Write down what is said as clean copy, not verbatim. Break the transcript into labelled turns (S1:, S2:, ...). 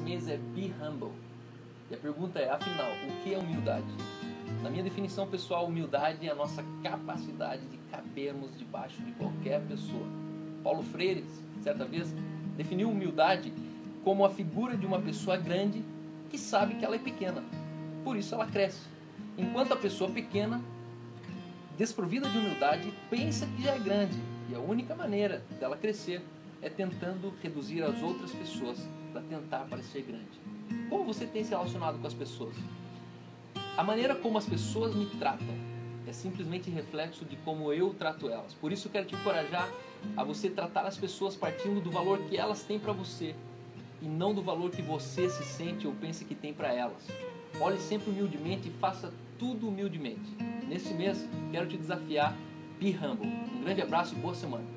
S1: mês é Be Humble. E a pergunta é, afinal, o que é humildade? Na minha definição pessoal, humildade é a nossa capacidade de cabermos debaixo de qualquer pessoa. Paulo Freire, certa vez, definiu humildade como a figura de uma pessoa grande que sabe que ela é pequena. Por isso ela cresce. Enquanto a pessoa pequena, desprovida de humildade, pensa que já é grande. E a única maneira dela crescer é tentando reduzir as outras pessoas para tentar parecer grande. Como você tem se relacionado com as pessoas? A maneira como as pessoas me tratam é simplesmente reflexo de como eu trato elas. Por isso eu quero te encorajar a você tratar as pessoas partindo do valor que elas têm para você e não do valor que você se sente ou pensa que tem para elas. Olhe sempre humildemente e faça tudo humildemente. Nesse mês, quero te desafiar, be humble. Um grande abraço e boa semana.